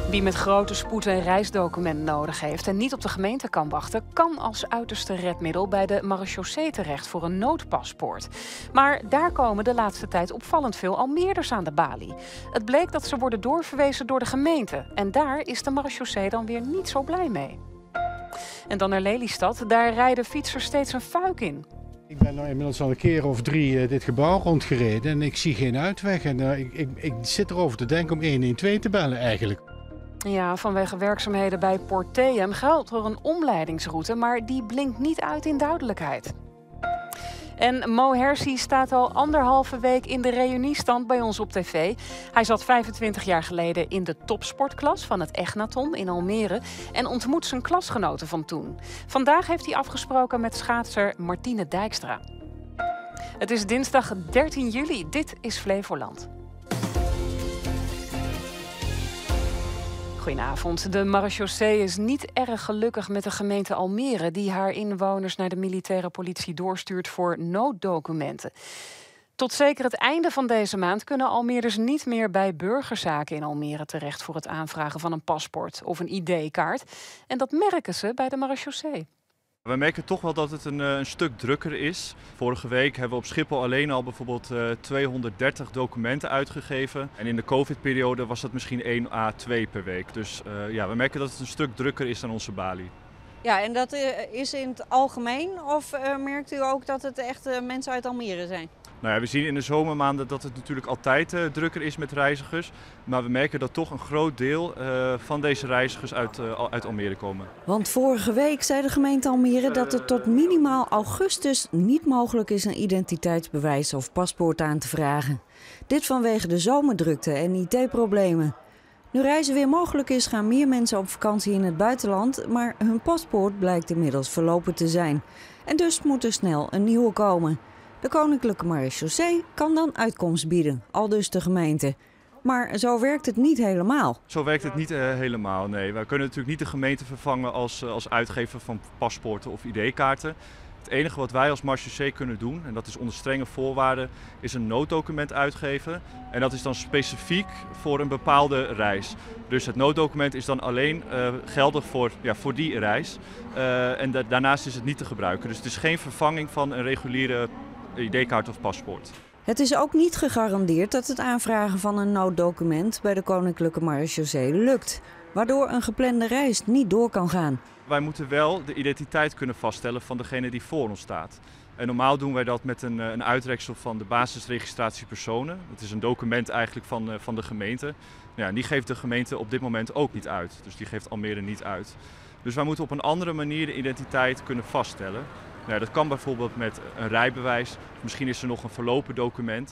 Wie met grote spoed een reisdocument nodig heeft en niet op de gemeente kan wachten, kan als uiterste redmiddel bij de marechaussee terecht voor een noodpaspoort. Maar daar komen de laatste tijd opvallend veel Almeerders aan de balie. Het bleek dat ze worden doorverwezen door de gemeente. En daar is de marechaussee dan weer niet zo blij mee. En dan naar Lelystad, daar rijden fietsers steeds een fuik in. Ik ben nou inmiddels al een keer of 3 dit gebouw rondgereden en ik zie geen uitweg. En ik zit erover te denken om 112 te bellen eigenlijk. Ja, vanwege werkzaamheden bij Porteum geldt er een omleidingsroute, maar die blinkt niet uit in duidelijkheid. En Mo Hersi staat al 1,5 week in de reuniestand bij ons op tv. Hij zat 25 jaar geleden in de topsportklas van het Egnaton in Almere en ontmoet zijn klasgenoten van toen. Vandaag heeft hij afgesproken met schaatser Martine Dijkstra. Het is dinsdag 13 juli. Dit is Flevoland. Goedenavond. De marechaussee is niet erg gelukkig met de gemeente Almere, die haar inwoners naar de militaire politie doorstuurt voor nooddocumenten. Tot zeker het einde van deze maand kunnen Almeerders niet meer bij burgerzaken in Almere terecht voor het aanvragen van een paspoort of een ID-kaart. En dat merken ze bij de marechaussee. We merken toch wel dat het een stuk drukker is. Vorige week hebben we op Schiphol alleen al bijvoorbeeld 230 documenten uitgegeven. En in de COVID-periode was dat misschien 1 à 2 per week. Dus we merken dat het een stuk drukker is dan onze balie. Ja, en dat is in het algemeen? Of merkt u ook dat het echt mensen uit Almere zijn? Nou ja, we zien in de zomermaanden dat het natuurlijk altijd drukker is met reizigers. Maar we merken dat toch een groot deel van deze reizigers uit Almere komen. Want vorige week zei de gemeente Almere dat het tot minimaal augustus niet mogelijk is een identiteitsbewijs of paspoort aan te vragen. Dit vanwege de zomerdrukte en IT-problemen. Nu reizen weer mogelijk is, gaan meer mensen op vakantie in het buitenland, maar hun paspoort blijkt inmiddels verlopen te zijn. En dus moet er snel een nieuwe komen. De Koninklijke Marechaussee kan dan uitkomst bieden, aldus de gemeente. Maar zo werkt het niet helemaal. Zo werkt het niet helemaal, nee. Wij kunnen natuurlijk niet de gemeente vervangen als uitgever van paspoorten of ID-kaarten. Het enige wat wij als marechaussee kunnen doen, en dat is onder strenge voorwaarden, is een nooddocument uitgeven. En dat is dan specifiek voor een bepaalde reis. Dus het nooddocument is dan alleen geldig voor die reis. En daarnaast is het niet te gebruiken. Dus het is geen vervanging van een reguliere ID-kaart of paspoort. Het is ook niet gegarandeerd dat het aanvragen van een nooddocument bij de Koninklijke Marechaussee lukt, waardoor een geplande reis niet door kan gaan. Wij moeten wel de identiteit kunnen vaststellen van degene die voor ons staat. En normaal doen wij dat met een uitreksel van de basisregistratie personen. Dat is een document eigenlijk van de gemeente. Ja, die geeft de gemeente op dit moment ook niet uit. Dus die geeft Almere niet uit. Dus wij moeten op een andere manier de identiteit kunnen vaststellen. Nou, dat kan bijvoorbeeld met een rijbewijs. Misschien is er nog een verlopen document.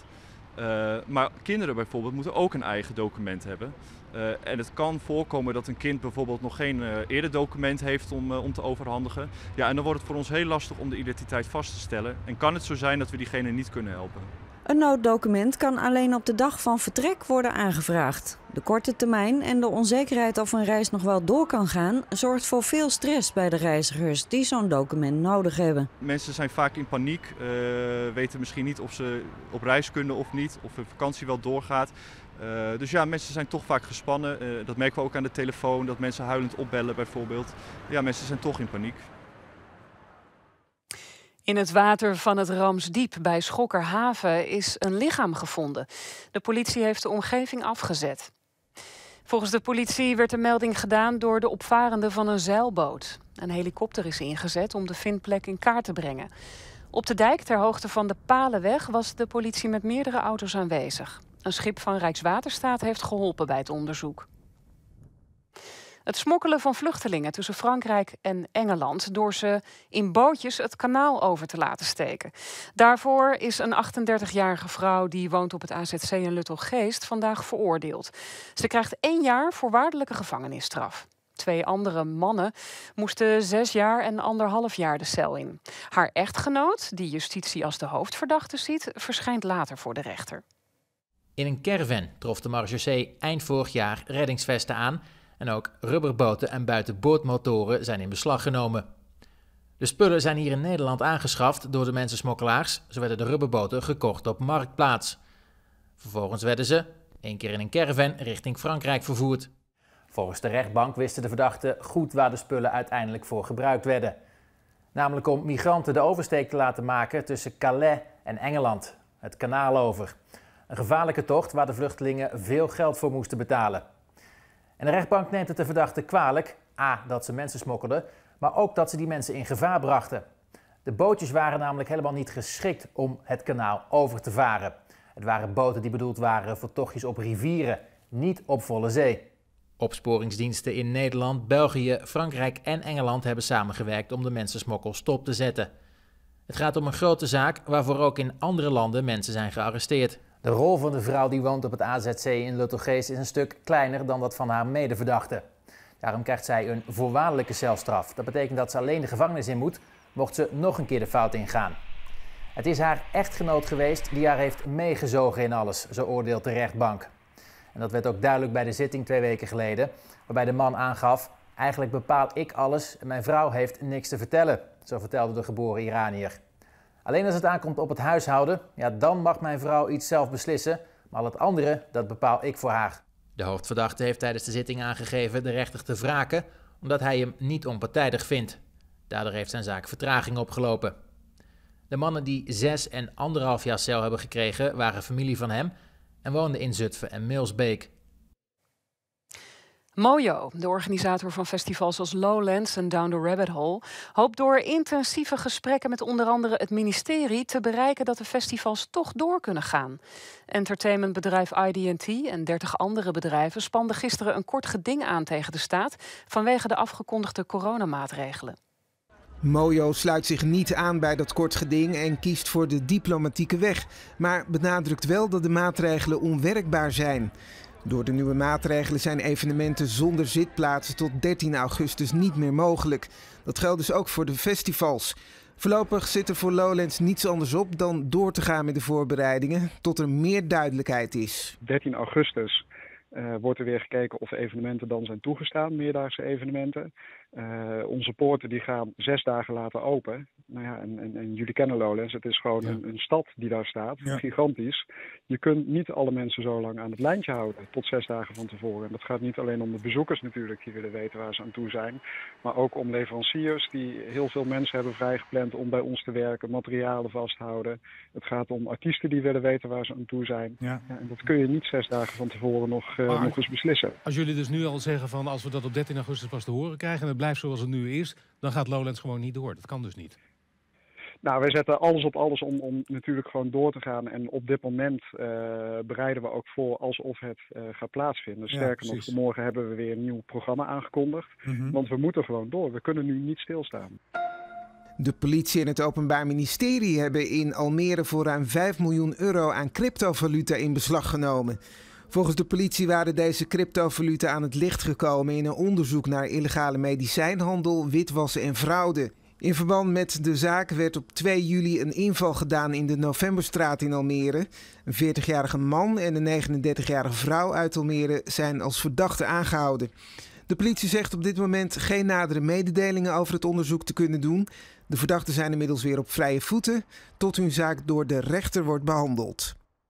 Maar kinderen bijvoorbeeld moeten ook een eigen document hebben. En het kan voorkomen dat een kind bijvoorbeeld nog geen eerder document heeft om te overhandigen. Ja, en dan wordt het voor ons heel lastig om de identiteit vast te stellen. En kan het zo zijn dat we diegene niet kunnen helpen. Een nooddocument kan alleen op de dag van vertrek worden aangevraagd. De korte termijn en de onzekerheid of een reis nog wel door kan gaan zorgt voor veel stress bij de reizigers die zo'n document nodig hebben. Mensen zijn vaak in paniek, weten misschien niet of ze op reis kunnen of niet, of hun vakantie wel doorgaat. Dus ja, mensen zijn toch vaak gespannen. Dat merken we ook aan de telefoon, dat mensen huilend opbellen bijvoorbeeld. Ja, mensen zijn toch in paniek. In het water van het Ramsdiep bij Schokkerhaven is een lichaam gevonden. De politie heeft de omgeving afgezet. Volgens de politie werd de melding gedaan door de opvarenden van een zeilboot. Een helikopter is ingezet om de vindplek in kaart te brengen. Op de dijk ter hoogte van de Palenweg was de politie met meerdere auto's aanwezig. Een schip van Rijkswaterstaat heeft geholpen bij het onderzoek. Het smokkelen van vluchtelingen tussen Frankrijk en Engeland door ze in bootjes het kanaal over te laten steken. Daarvoor is een 38-jarige vrouw die woont op het AZC in Luttelgeest vandaag veroordeeld. Ze krijgt 1 jaar voorwaardelijke gevangenisstraf. 2 andere mannen moesten 6 jaar en 1,5 jaar de cel in. Haar echtgenoot, die justitie als de hoofdverdachte ziet, verschijnt later voor de rechter. In een caravan trof de marechaussee eind vorig jaar reddingsvesten aan. En ook rubberboten en buitenboordmotoren zijn in beslag genomen. De spullen zijn hier in Nederland aangeschaft door de mensensmokkelaars. Zo werden de rubberboten gekocht op Marktplaats. Vervolgens werden ze, 1 keer in een caravan, richting Frankrijk vervoerd. Volgens de rechtbank wisten de verdachten goed waar de spullen uiteindelijk voor gebruikt werden. Namelijk om migranten de oversteek te laten maken tussen Calais en Engeland, het kanaal over. Een gevaarlijke tocht waar de vluchtelingen veel geld voor moesten betalen. En de rechtbank neemt het de verdachten kwalijk, a, dat ze mensen smokkelden, maar ook dat ze die mensen in gevaar brachten. De bootjes waren namelijk helemaal niet geschikt om het kanaal over te varen. Het waren boten die bedoeld waren voor tochtjes op rivieren, niet op volle zee. Opsporingsdiensten in Nederland, België, Frankrijk en Engeland hebben samengewerkt om de mensensmokkel stop te zetten. Het gaat om een grote zaak waarvoor ook in andere landen mensen zijn gearresteerd. De rol van de vrouw die woont op het AZC in Luttelgeest is een stuk kleiner dan dat van haar medeverdachte. Daarom krijgt zij een voorwaardelijke celstraf. Dat betekent dat ze alleen de gevangenis in moet, mocht ze nog een keer de fout ingaan. Het is haar echtgenoot geweest die haar heeft meegezogen in alles, zo oordeelt de rechtbank. En dat werd ook duidelijk bij de zitting 2 weken geleden, waarbij de man aangaf: eigenlijk bepaal ik alles en mijn vrouw heeft niks te vertellen, zo vertelde de geboren Iranier. Alleen als het aankomt op het huishouden, ja, dan mag mijn vrouw iets zelf beslissen, maar al het andere, dat bepaal ik voor haar. De hoofdverdachte heeft tijdens de zitting aangegeven de rechter te wraken, omdat hij hem niet onpartijdig vindt. Daardoor heeft zijn zaak vertraging opgelopen. De mannen die 6 en 1,5 jaar cel hebben gekregen, waren familie van hem en woonden in Zutphen en Milsbeek. Mojo, de organisator van festivals als Lowlands en Down the Rabbit Hole, hoopt door intensieve gesprekken met onder andere het ministerie te bereiken dat de festivals toch door kunnen gaan. Entertainmentbedrijf ID&T en 30 andere bedrijven spanden gisteren een kort geding aan tegen de staat vanwege de afgekondigde coronamaatregelen. Mojo sluit zich niet aan bij dat kort geding en kiest voor de diplomatieke weg, maar benadrukt wel dat de maatregelen onwerkbaar zijn. Door de nieuwe maatregelen zijn evenementen zonder zitplaatsen tot 13 augustus niet meer mogelijk. Dat geldt dus ook voor de festivals. Voorlopig zit er voor Lowlands niets anders op dan door te gaan met de voorbereidingen tot er meer duidelijkheid is. 13 augustus wordt er weer gekeken of evenementen dan zijn toegestaan, meerdaagse evenementen. Onze poorten die gaan 6 dagen later open. Nou ja, en jullie kennen Lowlands, het is gewoon een stad die daar staat, gigantisch. Je kunt niet alle mensen zo lang aan het lijntje houden, tot 6 dagen van tevoren. En dat gaat niet alleen om de bezoekers natuurlijk, die willen weten waar ze aan toe zijn. Maar ook om leveranciers die heel veel mensen hebben vrijgepland om bij ons te werken, materialen vasthouden. Het gaat om artiesten die willen weten waar ze aan toe zijn. Ja, en dat kun je niet 6 dagen van tevoren nog eens beslissen. Als jullie dus nu al zeggen van als we dat op 13 augustus pas te horen krijgen en het blijft zoals het nu is, dan gaat Lowlands gewoon niet door. Dat kan dus niet. Nou, wij zetten alles op alles om natuurlijk gewoon door te gaan. En op dit moment bereiden we ook voor alsof het gaat plaatsvinden. Sterker nog, morgen hebben we weer een nieuw programma aangekondigd. Want we moeten gewoon door. We kunnen nu niet stilstaan. De politie en het Openbaar Ministerie hebben in Almere voor ruim €5 miljoen aan cryptovaluta in beslag genomen. Volgens de politie waren deze cryptovaluta aan het licht gekomen in een onderzoek naar illegale medicijnhandel, witwassen en fraude. In verband met de zaak werd op 2 juli een inval gedaan in de Novemberstraat in Almere. Een 40-jarige man en een 39-jarige vrouw uit Almere zijn als verdachten aangehouden. De politie zegt op dit moment geen nadere mededelingen over het onderzoek te kunnen doen. De verdachten zijn inmiddels weer op vrije voeten tot hun zaak door de rechter wordt behandeld.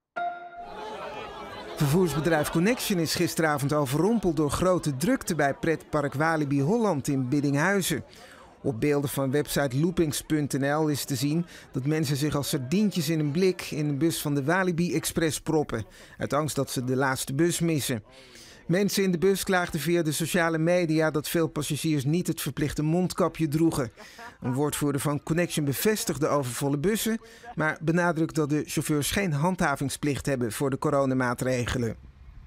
Vervoersbedrijf Connection is gisteravond overrompeld door grote drukte bij pretpark Walibi Holland in Biddinghuizen. Op beelden van website loopings.nl is te zien dat mensen zich als sardientjes in een blik in een bus van de Walibi Express proppen, uit angst dat ze de laatste bus missen. Mensen in de bus klaagden via de sociale media dat veel passagiers niet het verplichte mondkapje droegen. Een woordvoerder van Connection bevestigt de overvolle bussen, maar benadrukt dat de chauffeurs geen handhavingsplicht hebben voor de coronamaatregelen.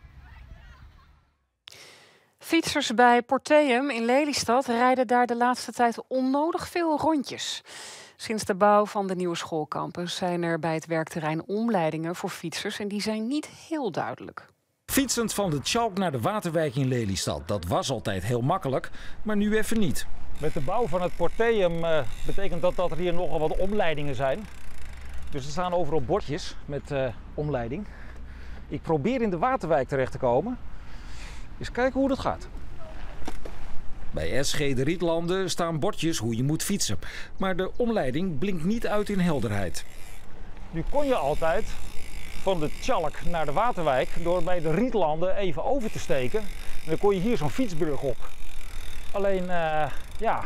Fietsers bij Porteum in Lelystad rijden daar de laatste tijd onnodig veel rondjes. Sinds de bouw van de nieuwe schoolcampus zijn er bij het werkterrein omleidingen voor fietsers en die zijn niet heel duidelijk. Fietsend van de Tjalk naar de Waterwijk in Lelystad, dat was altijd heel makkelijk, maar nu even niet. Met de bouw van het Porteum betekent dat er hier nogal wat omleidingen zijn. Dus er staan overal bordjes met omleiding. Ik probeer in de Waterwijk terecht te komen. Eens kijken hoe dat gaat. Bij SG de Rietlanden staan bordjes hoe je moet fietsen. Maar de omleiding blinkt niet uit in helderheid. Nu kon je altijd van de Tjalk naar de Waterwijk door bij de Rietlanden even over te steken. En dan kon je hier zo'n fietsbrug op. Alleen, ja,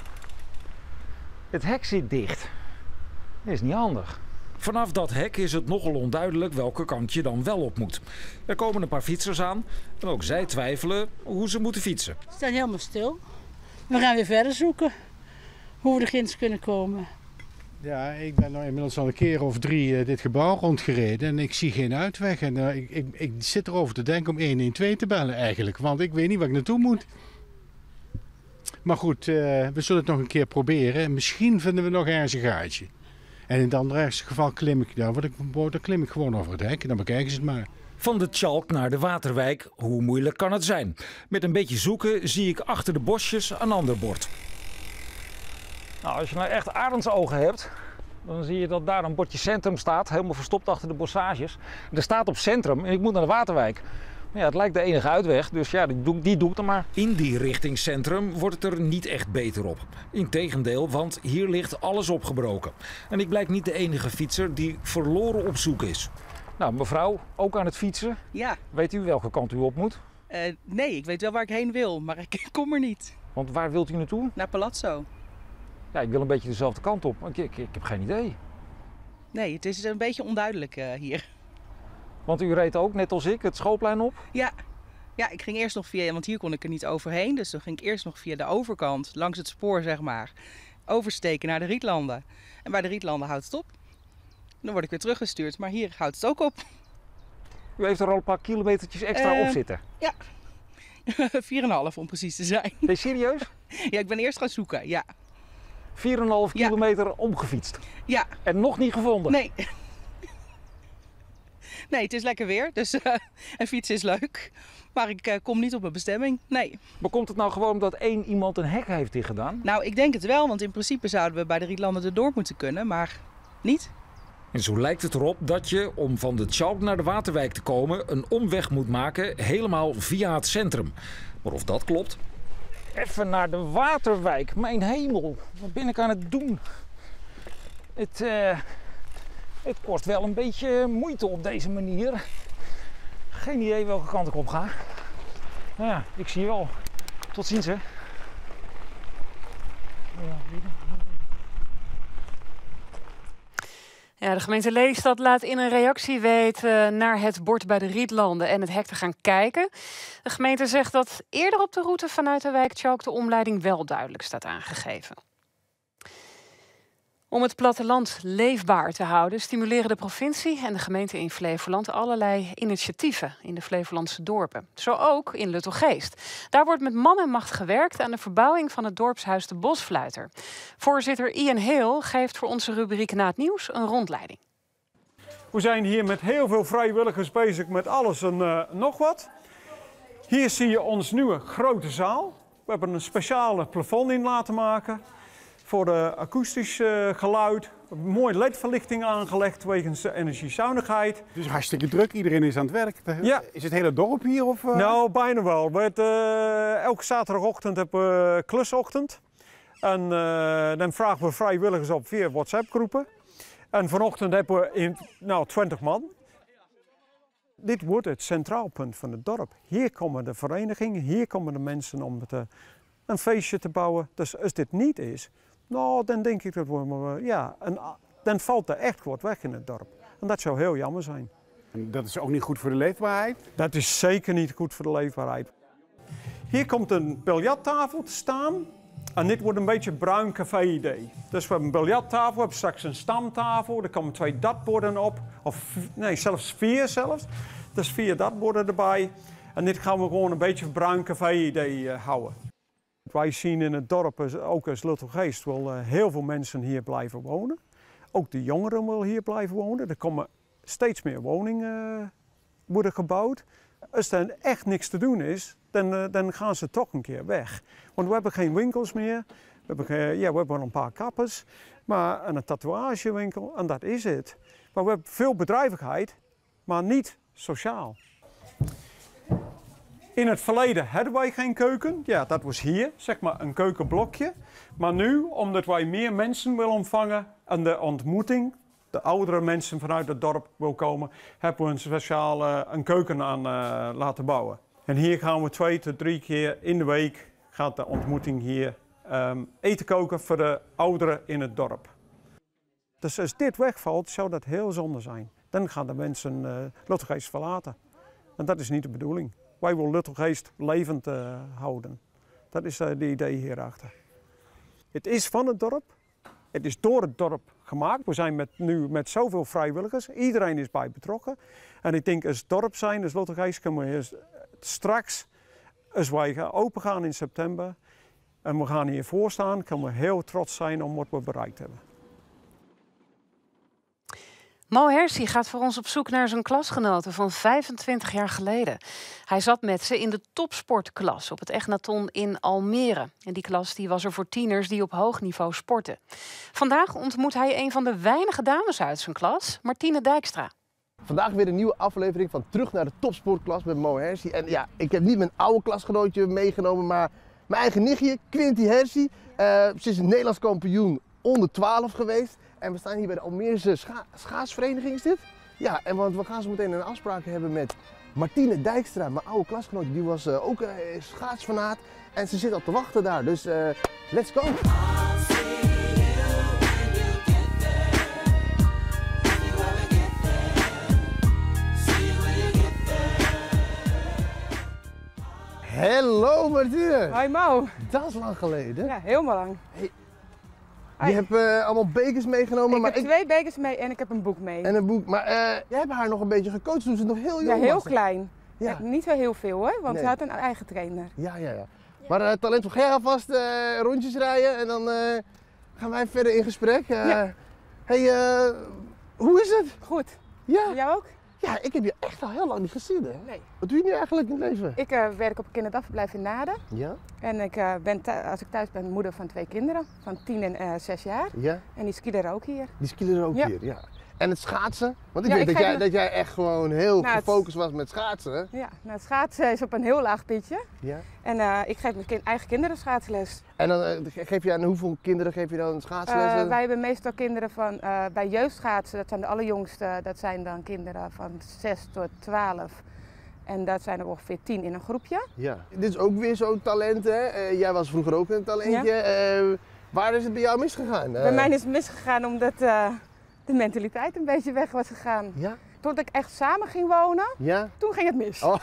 het hek zit dicht. Dat is niet handig. Vanaf dat hek is het nogal onduidelijk welke kant je dan wel op moet. Er komen een paar fietsers aan en ook zij twijfelen hoe ze moeten fietsen. We staan helemaal stil. We gaan weer verder zoeken hoe we er ginds kunnen komen. Ja, ik ben nou inmiddels al een keer of 3 dit gebouw rondgereden en ik zie geen uitweg. En ik zit erover te denken om 112 te bellen eigenlijk, want ik weet niet waar ik naartoe moet. Maar goed, we zullen het nog een keer proberen en misschien vinden we nog ergens een gaatje. En in het andere geval klim ik daar, dan klim ik gewoon over het hek en dan bekijken ze het maar. Van de Tjalk naar de Waterwijk, hoe moeilijk kan het zijn? Met een beetje zoeken zie ik achter de bosjes een ander bord. Nou, als je nou echt arendsogen hebt, dan zie je dat daar een bordje centrum staat, helemaal verstopt achter de bossages. Er staat op centrum en ik moet naar de Waterwijk. Maar ja, het lijkt de enige uitweg, dus ja, die doe ik dan maar. In die richting centrum wordt het er niet echt beter op. Integendeel, want hier ligt alles opgebroken. En ik blijk niet de enige fietser die verloren op zoek is. Nou, mevrouw, ook aan het fietsen. Ja. Weet u welke kant u op moet? Nee, ik weet wel waar ik heen wil, maar ik kom er niet. Want waar wilt u naartoe? Naar Palazzo. Ja, ik wil een beetje dezelfde kant op. Ik heb geen idee. Nee, het is een beetje onduidelijk hier. Want u reed ook, net als ik, het schoolplein op? Ja. Ja, ik ging eerst nog via, want hier kon ik er niet overheen. Dus dan ging ik eerst nog via de overkant, langs het spoor zeg maar, oversteken naar de Rietlanden. En bij de Rietlanden houdt het op. Dan word ik weer teruggestuurd, maar hier houdt het ook op. U heeft er al een paar kilometertjes extra op zitten? Ja, 4,5 om precies te zijn. Ben je serieus? Ja, ik ben eerst gaan zoeken, ja. 4,5 kilometer omgefietst? Ja. En nog niet gevonden? Nee. Nee, het is lekker weer, dus en fietsen is leuk. Maar ik kom niet op mijn bestemming, nee. Maar komt het nou gewoon omdat één iemand een hek heeft dichtgedaan? Nou, ik denk het wel, want in principe zouden we bij de Rietlanden erdoor moeten kunnen, maar niet. En zo lijkt het erop dat je, om van de Tjalk naar de Waterwijk te komen, een omweg moet maken, helemaal via het centrum. Maar of dat klopt? Even naar de Waterwijk, mijn hemel. Wat ben ik aan het doen? Het kost wel een beetje moeite op deze manier. Geen idee welke kant ik op ga. Nou ja, ik zie je wel. Tot ziens, hè. Ja, de gemeente Lelystad laat in een reactie weten naar het bord bij de Rietlanden en het hek te gaan kijken. De gemeente zegt dat eerder op de route vanuit de wijk Tjalk de omleiding wel duidelijk staat aangegeven. Om het platteland leefbaar te houden stimuleren de provincie en de gemeente in Flevoland allerlei initiatieven in de Flevolandse dorpen. Zo ook in Luttelgeest. Daar wordt met man en macht gewerkt aan de verbouwing van het dorpshuis de Bosfluiter. Voorzitter Ian Heel geeft voor onze rubriek Na het Nieuws een rondleiding. We zijn hier met heel veel vrijwilligers bezig met alles en nog wat. Hier zie je ons nieuwe grote zaal. We hebben een speciale plafond in laten maken. Voor de akoestisch geluid, mooi LED-verlichting aangelegd wegens de energiezuinigheid. Het is hartstikke druk, iedereen is aan het werk. Ja. Is het hele dorp hier? Of, Nou, bijna wel. Elke zaterdagochtend hebben we klusochtend. En dan vragen we vrijwilligers op via WhatsApp-groepen. En vanochtend hebben we 20 man. Dit wordt het centraal punt van het dorp. Hier komen de verenigingen, hier komen de mensen om een feestje te bouwen. Dus als dit niet is, nou, dan denk ik dat dan valt er echt wat weg in het dorp. En dat zou heel jammer zijn. En dat is ook niet goed voor de leefbaarheid? Dat is zeker niet goed voor de leefbaarheid. Hier komt een biljarttafel te staan. En dit wordt een beetje een bruin café-idee. Dus we hebben een biljarttafel, we hebben straks een stamtafel. Er komen 2 dartborden op. Zelfs 4 zelfs. Dus 4 dartborden erbij. En dit gaan we gewoon een beetje een bruin café-idee houden. Wij zien in het dorp, ook als Luttelgeest, wel heel veel mensen hier blijven wonen. Ook de jongeren willen hier blijven wonen. Er komen steeds meer woningen worden gebouwd. Als er echt niks te doen is, dan gaan ze toch een keer weg. Want we hebben geen winkels meer. We hebben wel een paar kappers, maar een tatoeagewinkel en dat is het. Maar we hebben veel bedrijvigheid, maar niet sociaal. In het verleden hadden wij geen keuken. Ja, dat was hier, zeg maar een keukenblokje. Maar nu, omdat wij meer mensen willen ontvangen en de ontmoeting, de oudere mensen vanuit het dorp wil komen, hebben we een speciaal een keuken aan laten bouwen. En hier gaan we 2 tot 3 keer in de week gaat de ontmoeting hier eten koken voor de ouderen in het dorp. Dus als dit wegvalt, zou dat heel zonde zijn. Dan gaan de mensen Luttelgeest verlaten. En dat is niet de bedoeling. Wij willen Luttelgeest levend houden. Dat is de idee hierachter. Het is van het dorp. Het is door het dorp gemaakt. We zijn nu met zoveel vrijwilligers. Iedereen is bij betrokken. En ik denk als dorp zijn, als Luttelgeest, kunnen we straks, als wij gaan open gaan in september, en we gaan hiervoor staan, kunnen we heel trots zijn om wat we bereikt hebben. Mo Hersi gaat voor ons op zoek naar zijn klasgenoten van 25 jaar geleden. Hij zat met ze in de topsportklas op het Egnaton in Almere. En die klas was er voor tieners die op hoog niveau sporten. Vandaag ontmoet hij een van de weinige dames uit zijn klas, Martine Dijkstra. Vandaag weer een nieuwe aflevering van Terug naar de topsportklas met Mo Hersi. En ja, ik heb niet mijn oude klasgenootje meegenomen, maar mijn eigen nichtje, Quinty Hersi. Ze is een Nederlands kampioen onder 12 geweest. En we staan hier bij de Almeerse schaatsvereniging, is dit? Ja, en want we gaan zo meteen een afspraak hebben met Martine Dijkstra, mijn oude klasgenootje. Die was ook schaatsfanaat en ze zit al te wachten daar, dus let's go! Hallo Martine! Hoi Mo! Dat is lang geleden. Ja, helemaal lang. Hey. Je hebt allemaal bekers meegenomen. Ik heb 2 bekers mee en ik heb een boek mee. En een boek, maar jij hebt haar nog een beetje gecoacht toen ze nog heel jong was. Ja, heel klein. Ja. Niet zo heel veel hoor, want nee. ze had een eigen trainer. Ja. Maar talentvol, ga jij alvast rondjes rijden en dan gaan wij verder in gesprek. Ja. Hey, hoe is het? Goed. Ja. Jij ook? Ja, ik heb je echt al heel lang niet gezien hè? Nee. Wat doe je nu eigenlijk in het leven? Ik werk op een kinderdagverblijf in Naarden. Ja. En ik ben als ik thuis ben moeder van 2 kinderen, van 10 en 6 jaar. Ja. En die skiën er ook hier. Die skiën er ook hier, ja. En het schaatsen? Want ik Ja, weet dat jij echt gewoon heel gefocust was met schaatsen. Hè? Ja, nou, het schaatsen is op een heel laag pitje. Ja. En ik geef mijn eigen kinderen schaatsles. En dan geef je aan hoeveel kinderen geef je dan schaatslessen? Wij hebben meestal kinderen van, bij jeugdschaatsen, dat zijn de allerjongste, dat zijn dan kinderen van 6 tot 12. En dat zijn er ongeveer 10 in een groepje. Ja, dit is ook weer zo'n talent hè? Jij was vroeger ook een talentje. Ja. Waar is het bij jou misgegaan? Bij mij is het misgegaan omdat de mentaliteit een beetje weg was gegaan. Ja? Toen ik echt samen ging wonen, ja? Toen ging het mis. Oh.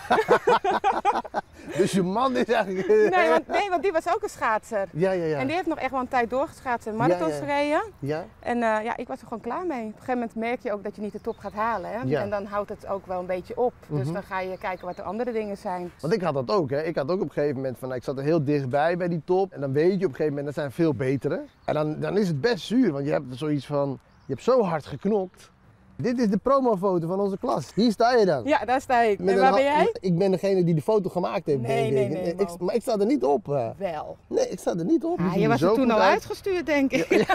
Dus je man is eigenlijk... Nee, want die was ook een schaatser. Ja. En die heeft nog echt wel een tijd doorgeschaatst en marathons gereden. Ja. En ik was er gewoon klaar mee. Op een gegeven moment merk je ook dat je niet de top gaat halen. Hè? Ja. En dan houdt het ook wel een beetje op. Dus dan ga je kijken wat er andere dingen zijn. Want ik had dat ook. Hè. Ik had ook op een gegeven moment van, ik zat er heel dichtbij bij die top. En dan weet je op een gegeven moment, dat zijn veel betere. En dan is het best zuur, want je hebt zoiets van, je hebt zo hard geknokt. Dit is de promofoto van onze klas. Hier sta je dan. Ja, daar sta ik. En waar ben jij? Ik ben degene die de foto gemaakt heeft. Nee. Maar ik sta er niet op. Wel. Nee, ik sta er niet op. Je was er toen al uitgestuurd, denk ik. Ja.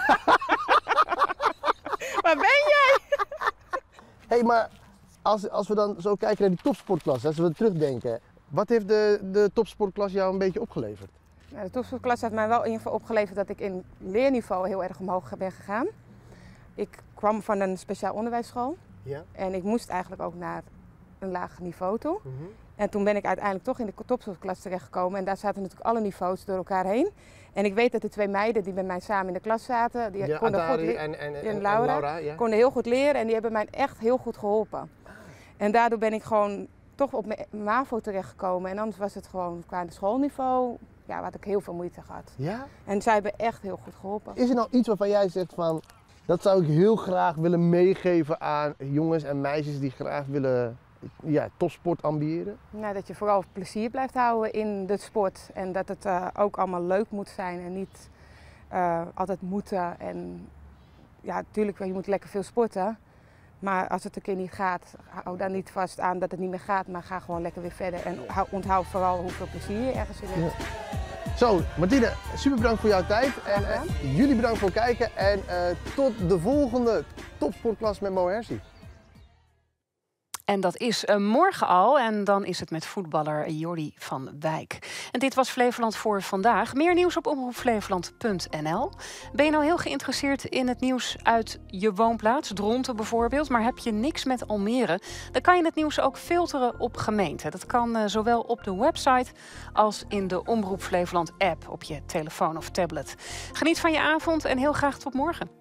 Waar ben jij? Hey, maar als we dan zo kijken naar die topsportklas, als we terugdenken. Wat heeft de topsportklas jou een beetje opgeleverd? Nou, de topsportklas heeft mij wel in ieder geval opgeleverd dat ik in leerniveau heel erg omhoog ben gegaan. Ik kwam van een speciaal onderwijsschool en ik moest eigenlijk ook naar een lager niveau toe. En toen ben ik uiteindelijk toch in de topsportklas terechtgekomen en daar zaten natuurlijk alle niveaus door elkaar heen. En ik weet dat de 2 meiden die bij mij samen in de klas zaten, die konden goed en Laura, konden heel goed leren en die hebben mij echt heel goed geholpen. En daardoor ben ik gewoon toch op mijn MAVO terechtgekomen en anders was het gewoon qua schoolniveau, had ik heel veel moeite gehad. Ja? En zij hebben echt heel goed geholpen. Is er nou iets waarvan jij zegt van, dat zou ik heel graag willen meegeven aan jongens en meisjes die graag willen topsport ambiëren? Nou, dat je vooral plezier blijft houden in de sport en dat het ook allemaal leuk moet zijn en niet altijd moeten. En ja, natuurlijk, je moet lekker veel sporten, maar als het een keer niet gaat, hou dan niet vast aan dat het niet meer gaat, maar ga gewoon lekker weer verder en onthoud vooral hoeveel plezier je ergens in hebt. Ja. Zo, Martine, super bedankt voor jouw tijd en jullie bedankt voor het kijken en tot de volgende topsportklas met Mo Hersi. En dat is morgen al. En dan is het met voetballer Jordi van Wijk. En dit was Flevoland voor vandaag. Meer nieuws op omroepflevoland.nl. Ben je nou heel geïnteresseerd in het nieuws uit je woonplaats? Dronten bijvoorbeeld. Maar heb je niks met Almere? Dan kan je het nieuws ook filteren op gemeente. Dat kan zowel op de website als in de Omroep Flevoland app op je telefoon of tablet. Geniet van je avond en heel graag tot morgen.